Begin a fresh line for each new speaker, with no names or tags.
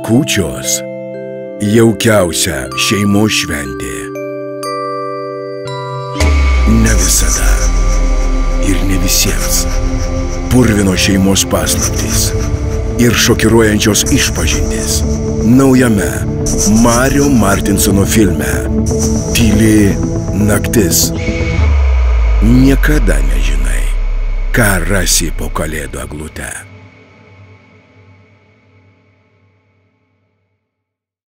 Kūčios – jaukiausia šeimos šventė. Ne visada ir ne visiems. Purvino šeimos paslaptys ir šokiruojančios išpažintys naujame Mario Martinsono filme Tyli naktis. Niekada nežinai, ką rasi po kalėdų eglute.